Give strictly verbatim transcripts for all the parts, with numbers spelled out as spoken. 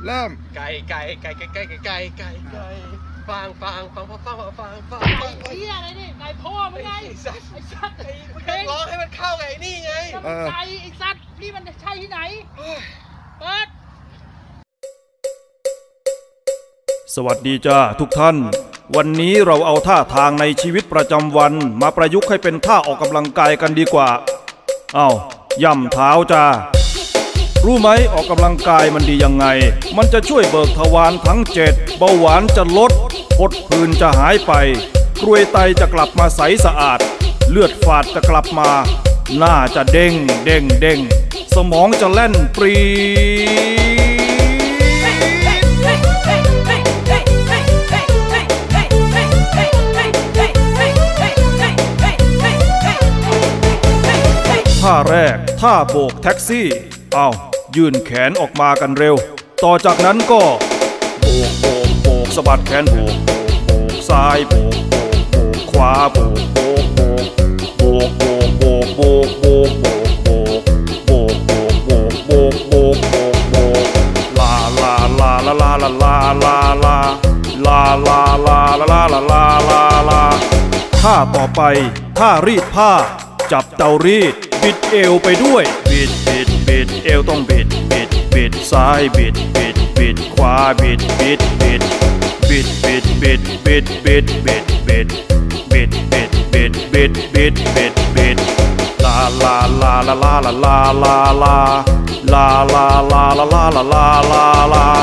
เริ่มไก่ไก่ไก่ไก่ไก่ไก่ไก่ไก่ฟางฟางฟางฟางฟางฟางฟางไอ้เหี้ยอะไรนี่ไก่พ่อมึงไงไอ้สัตว์ไอ้สัตว์เพลงร้องให้มันเข้าไงนี่ไงไก่ไอ้สัตว์นี่มันใช่ที่ไหนเปิดสวัสดีจ้าทุกท่านวันนี้เราเอาท่าทางในชีวิตประจำวันมาประยุกต์ให้เป็นท่าออกกำลังกายกันดีกว่าอ้าวย่ำเท้าจ้ารู้ไหมออกกำลังกายมันดียังไงมันจะช่วยเบิกทวารทั้งเจ็ดเบาหวานจะลดผดผื่นจะหายไปกรวยไตจะกลับมาใสสะอาดเลือดฝาดจะกลับมาหน้าจะเด้งเด้งเด้งสมองจะแล่นปรีท่าแรกท่าโบกแท็กซี่เอายื่นแขนออกมากันเร็วต่อจากนั้นก็โบกโบกโบกสะบัดแขนโบกโบกโบกซ้ายโบกโบกโบกขวาโบกโบกโบกโบกโบกโบกโบกโบกโบกโบกโบกโบกโบกโบกโบกโบกโบกลาลาลาลาลาลาลาลาลาลาลาลาลาลาลาลาลาลาท่าต่อไปท่ารีดผ้าจับเตารีดบิดเอวไปด้วยบิดบิดบิดเอวต้องบิดบิดบิดซ้ายบิดบิดบิดขวาบิดบิดบิดบิดบิดบิดบิดบิดบิดบิดบิดบิดบิดบิดบิดบิดบิดลาลาลาลาลาลาลาลาลาลาลาลาลาลาลาลาลาลา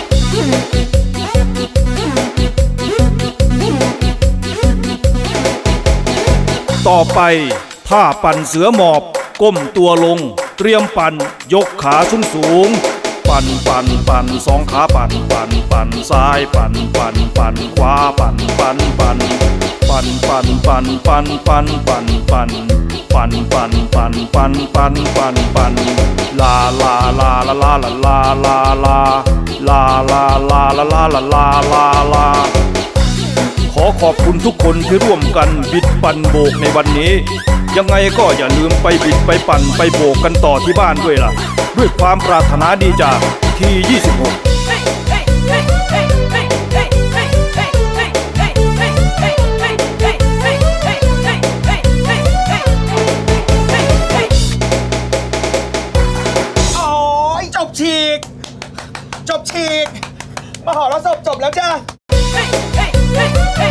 ต่อไปท่าปั่นเสือหมอบก้มตัวลงเตรียมปั่นยกขาสูงสูงปั่นปั่นปั่นสองขาปั่นปั่นปั่นซ้ายปั่นปั่นปั่นขวาปั่นปั่นปั่นปั่นปั่นปั่นปั่นปั่นปั่นปั่นปั่นปั่นปั่นปั่นปั่นปั่นปั่นลาลาลาลาลาลาลาลาลาลาลาลาลาลาลาลาลาลาขอขอบคุณทุกคนที่ร่วมกันบิดปั่นโบกในวันนี้ยังไงก็อย่าลืมไปบิดไปปั่นไปโบกกันต่อที่บ้านด้วยล่ะด้วยความปรารถนาดีจากทียี่สิบหกโอ้ยจบฉีกจบฉีกมหรสพจบแล้วจ้า